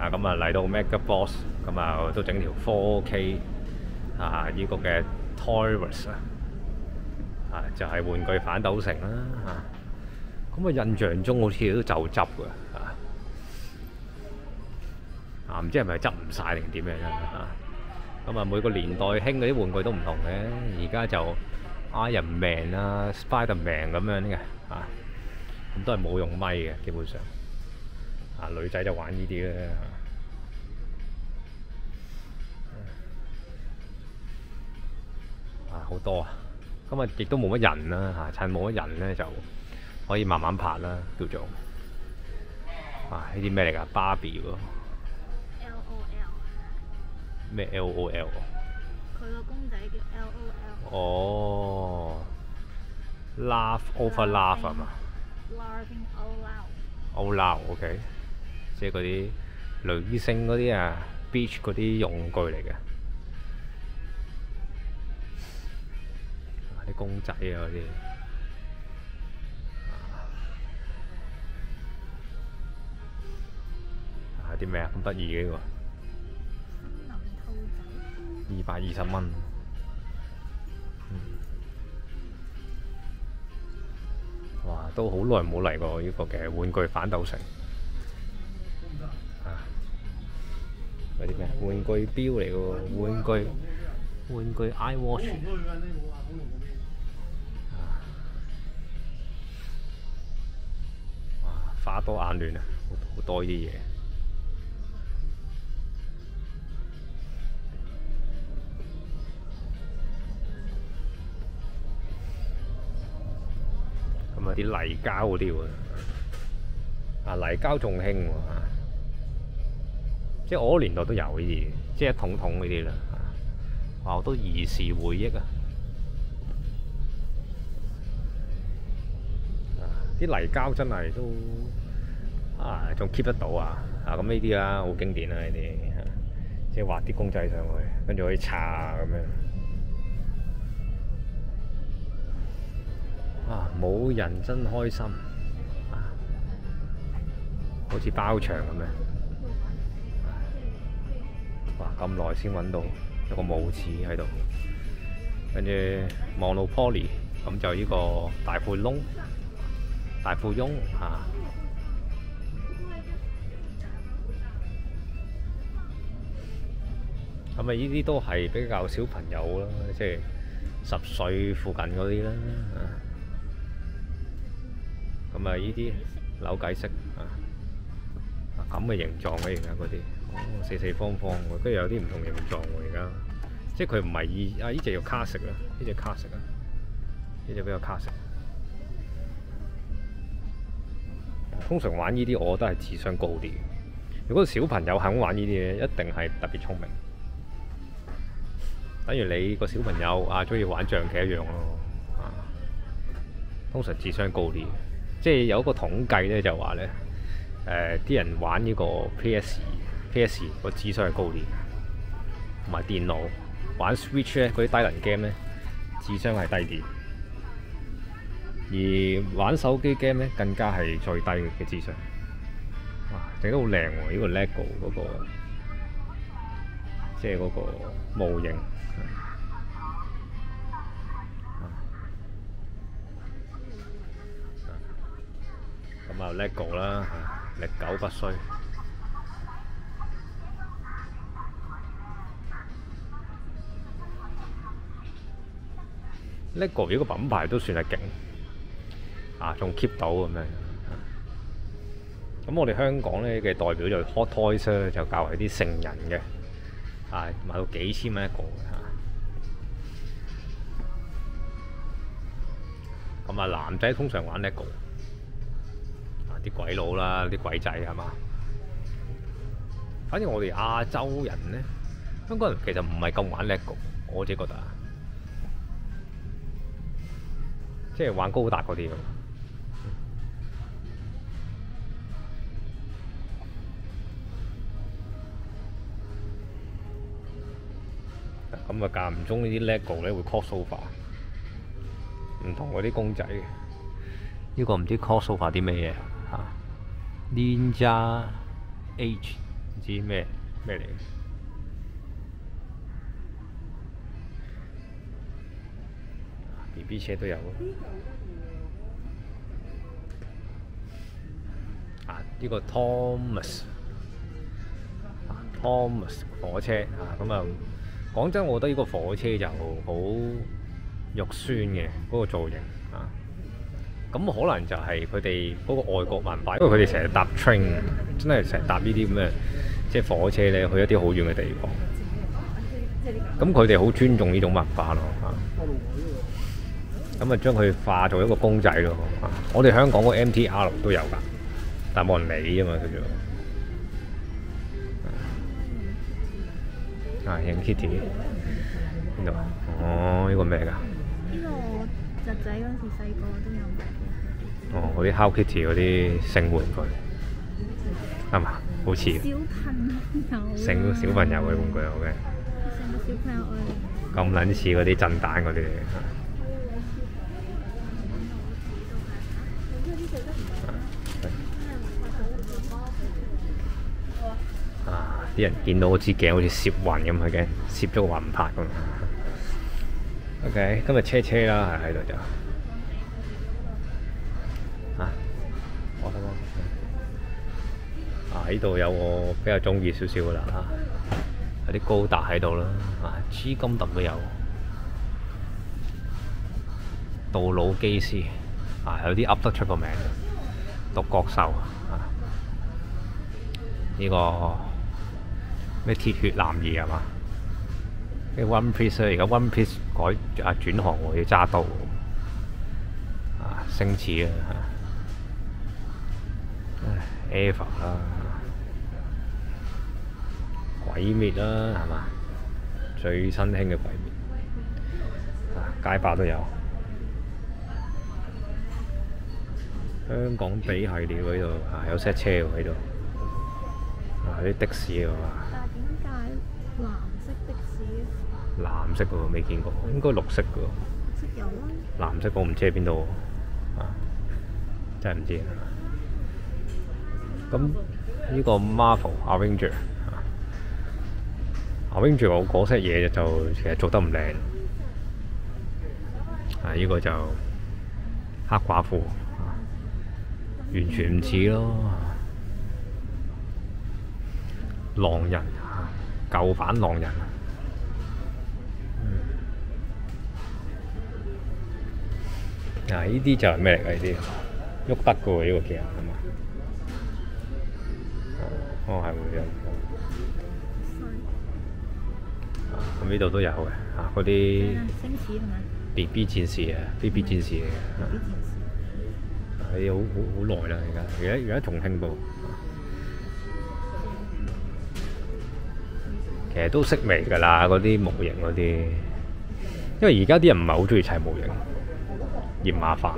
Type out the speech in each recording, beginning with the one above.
咁啊嚟到 MegaBox，咁啊都整條 4K 呢個嘅 Toys 就係玩具反斗城啦咁印象中好似都就執㗎唔知係咪執唔晒定點樣咁啊每個年代興嗰啲玩具都唔同嘅，而家就 Iron Man Spider-Man 咁樣嘅咁都係冇用咪嘅，基本上女仔就玩呢啲啦好多咁亦都冇乜人啦趁冇乜人咧就可以慢慢拍啦，叫做呢啲咩嚟㗎？芭比喎。咩 LOL？ 佢個公仔叫 LOL。 哦 ，Laugh over laugh 係嘛 ？Laughing out loud。 out loud，OK，即係嗰啲女性嗰啲beach 嗰啲用具嚟嘅。啲公仔嗰啲。啲咩咁得意嘅呢個？220蚊。哇！都好耐冇嚟過呢個嘅玩具反斗城。嗰啲咩玩具錶嚟嘅喎？玩具 iWatch。哇！花多眼亂好多呢啲嘢。咁啲泥膠嗰啲喎，泥膠仲興喎，即係我嗰年代都有呢啲，即係一桶桶呢啲啦，好多兒時回憶啲泥膠真係都仲 keep 得到咁呢啲啦，好經典啦呢啲，即係畫啲公仔上去，跟住可以搽咁樣。冇人真開心好似包場咁樣。哇！咁耐先揾到有個帽子喺度，跟住Monopoly咁就呢個大富翁咁呢啲都係比較小朋友啦，即係10歲附近嗰啲啦。咁呢啲扭計骰咁嘅形狀嘅而家嗰啲，四四方方喎，跟住有啲唔同形狀喎而家，即係佢唔係呢隻叫卡式啦，呢隻卡式呢隻比較卡式。通常玩呢啲我覺得係智商高啲，如果小朋友肯玩呢啲嘢，一定係特別聰明。等於你個小朋友鍾意玩象棋一樣咯，通常智商高啲。即係有一個統計咧，就話咧，啲人玩呢個 PS 個智商係高啲，同埋電腦玩 Switch 咧嗰啲低能 game 咧，智商係低啲，而玩手機 game 咧更加係最低嘅智商。哇！整得好靚喎，呢個 LEGO 嗰個，即係嗰個模型。咁LEGO 啦，歷久不衰。LEGO 呢個品牌都算係勁，仲 keep 到咁樣。咁我哋香港咧嘅代表就 Hot Toys 咧，就較為啲成人嘅，買到幾千蚊一個嘅。咁男仔通常玩 LEGO。啲鬼佬啦，啲鬼仔係嘛？反正我哋亞洲人咧，香港人其實唔係咁玩 LEGO，我自己覺得，即係玩高達嗰啲咯。咁間唔中呢啲 LEGO 咧會 crossover，唔同嗰啲公仔嘅。呢個唔知 crossover 啲咩嘢？Ninja Age 知咩嚟嘅。BB 車都有啊！呢個 Thomas 火車啊，咁啊講真，我覺得呢個火車就好肉酸嘅嗰個造型啊。咁可能就係佢哋嗰個外國文化，因為佢哋成日搭 train， 真係成日搭呢啲咁嘅即係火車咧，去一啲好遠嘅地方。咁佢哋好尊重呢種文化咯嚇。咁啊將佢化做一個公仔咯嚇。我哋香港個 MTR 都有㗎，但係冇人理啊嘛，叫做啊 Kitty 邊度啊？哦，呢個咩㗎？ 呢個我侄仔嗰陣時細個都有買嘅。 哦，嗰啲 Hello Kitty 嗰啲性玩具係嘛？好似小朋友小朋友嘅玩具有嘅， 成個小朋友愛咁撚似嗰啲震蛋嗰啲啊！啲人見到嗰支鏡好似攝雲咁，佢嘅攝咗個雲拍咁。OK， 今日車啦，喺度就啊，我睇下啊，呢度有我比較中意少少噶啦嚇，有啲高達喺度啦，啊，G 金特都有，杜魯基斯啊，有啲噏得出個名，獨角獸啊，呢個咩鐵血男兒係嘛？啲 One Piece 而家 One Piece 轉行喎，要揸刀啊，星矢啊，Eva 啦，鬼滅啦係嘛？最新興嘅鬼滅啊，街霸都有，香港地系列喺度啊，有 set 車喎喺度，啊啲的士喎。 但係點解藍色的士嘅？ 藍色喎，未見過，應該綠色嘅喎。 綠色有啊。 藍色我唔知喺邊度啊，真係唔知。咁呢個 Marvel Avenger 啊，Avenger 我嗰 set 嘢就其實做得唔靚。啊，呢個就黑寡婦，完全唔似咯。狼人啊，舊版狼人。嗱，呢啲就係咩嚟㗎？呢啲喐得嘅喎，呢個鏡係嘛？哦，係會有。咁呢度都有嘅，啊嗰啲星矢係咪 BB 戰士啊，BB 戰士嚟嘅。 ？BB 戰士。 係好耐啦，而家重慶部，其實都式微㗎啦，嗰啲模型嗰啲，因為而家啲人唔係好中意砌模型。嫌麻煩，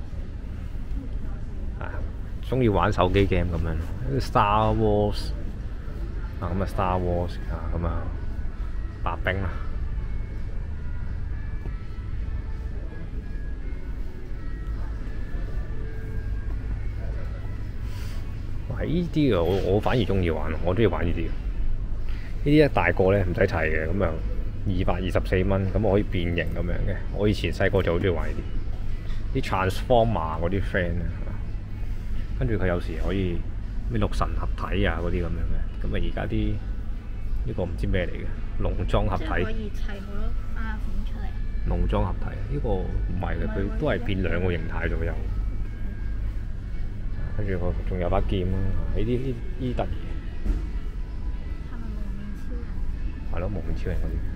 啊，中意玩手機 game 咁樣 ，Star Wars 啊，咁啊 Star Wars 啊，咁啊白兵啦，哇！呢啲我反而中意玩，我中意玩呢啲。呢啲一大個咧唔使砌嘅，咁樣224蚊，咁我可以變形咁樣嘅。我以前細個就好中意玩呢啲。啲 Transformer 嗰啲 friend 啊，跟住佢有時可以咩六神合體啊嗰啲咁樣嘅，咁啊而家啲呢個唔知咩嚟嘅農莊合體， 可以砌好多花款出嚟。 農莊合體呢個唔係嘅，佢都係變兩個形態左右。跟住佢仲有把劍啊，呢啲得意。 係咪無面超人？ 係咯，無面超人嗰啲。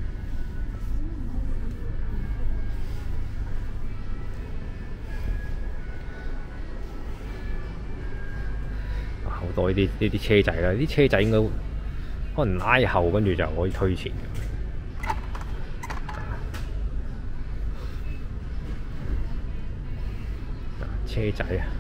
好多呢啲車仔啦，啲車仔應該可能拉後，跟住就可以推前嘅。車仔啊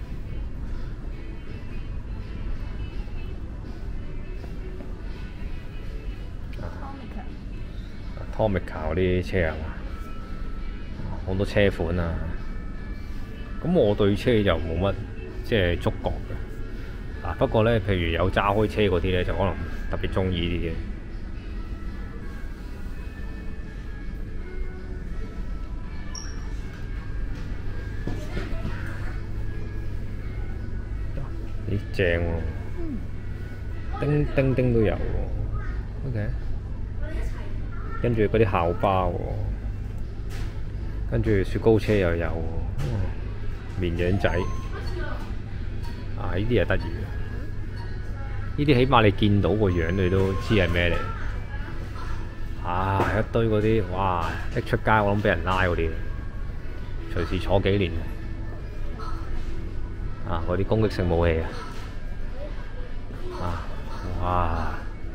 ，Tomica 嗰啲車啊，好多車款啊。咁我對車就冇乜即係觸覺嘅。 不過呢，譬如有揸開車嗰啲呢，就可能特別中意啲嘅。咦，正喎！叮叮叮都有喎，OK。跟住嗰啲校巴喎，跟住雪糕車又有喎，綿羊仔。啊！呢啲係得意嘅，呢啲起碼你見到個樣，你都知係咩嚟。啊！一堆嗰啲，哇！一出街我諗俾人拉嗰啲，隨時坐幾年。啊！嗰啲攻擊性武器啊！哇！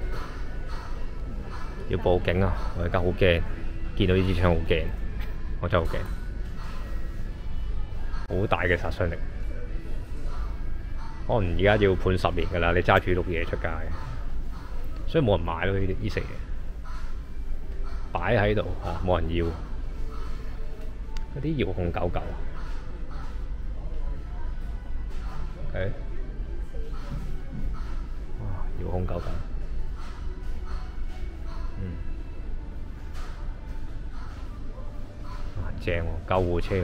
要報警啊！我而家好驚，見到呢支槍好驚，我真係好驚，好大嘅殺傷力。可能而家要判10年㗎啦！你揸住碌嘢出街，所以冇人買咯。呢食嘢擺喺度嚇，冇人要。嗰啲遙控狗狗，OK，哇！遙控狗狗，正喎，救護車喎。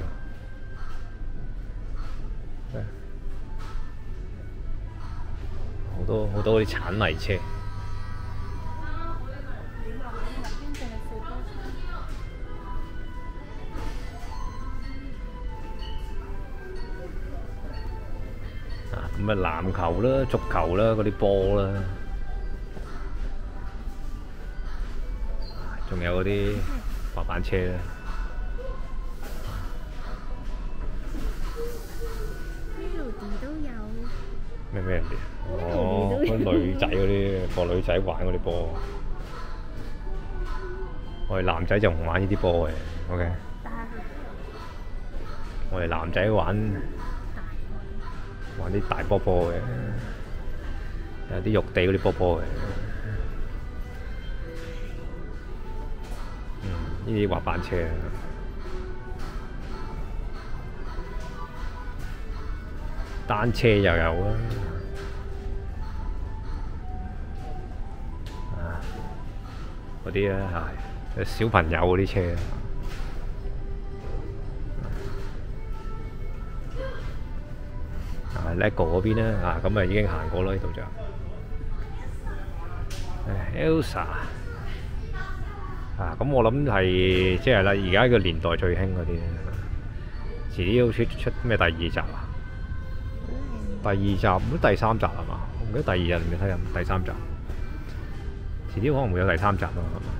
好多啲鏟泥車，咁籃球啦、足球啦、嗰啲波啦，仲有嗰啲滑板車啦。 都有咩人哋？哦，嗰女仔嗰啲，個女仔玩嗰啲波。我哋男仔就唔玩呢啲波嘅，OK。我哋男仔玩啲大波波嘅，有啲肉地嗰啲波波嘅。呢啲滑板車。單車又有啊，嗰啲咧係小朋友嗰啲車。LEGO 嗰邊咧咁已經行過啦，呢度就。Elsa 咁我諗係即係啦，而家個年代最興嗰啲，遲啲要出咩第2集啊？第2集都第3集係嘛？我唔記得第2日未睇緊第3集，遲啲可能會有第3集咯，係嘛？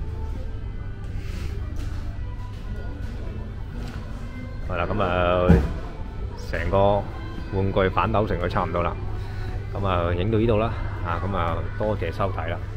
係啦，咁成個玩具反斗城都差唔多啦，咁影到呢度啦，咁多謝收睇啦。